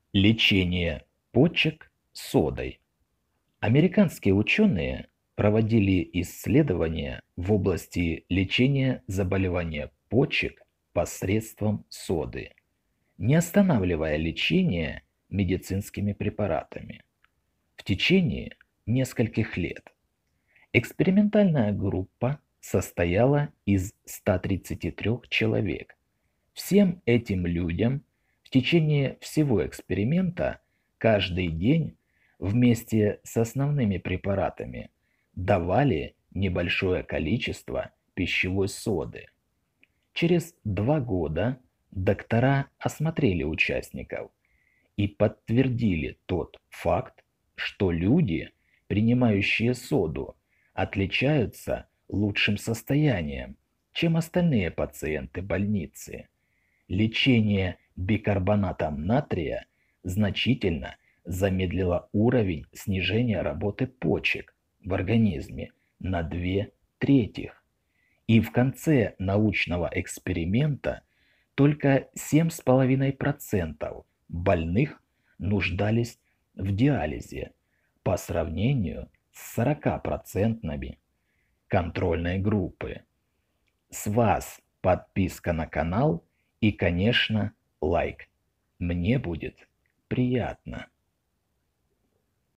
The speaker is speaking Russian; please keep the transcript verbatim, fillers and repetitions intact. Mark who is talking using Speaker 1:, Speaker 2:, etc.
Speaker 1: Лечение почек содой. Американские ученые проводили исследования в области лечения заболевания почек посредством соды, не останавливая лечение медицинскими препаратами. В течение нескольких лет экспериментальная группа состояла из ста тридцати трёх человек. Всем этим людям в течение всего эксперимента каждый день вместе с основными препаратами давали небольшое количество пищевой соды. Через два года доктора осмотрели участников и подтвердили тот факт, что люди, принимающие соду, отличаются лучшим состоянием, чем остальные пациенты больницы. Лечение бикарбонатом натрия значительно замедлило уровень снижения работы почек в организме на две трети. И в конце научного эксперимента только семь с половиной процентов больных нуждались в диализе по сравнению с сорока процентами контрольной группы. С вас подписка на канал и, конечно, лайк. Мне будет приятно.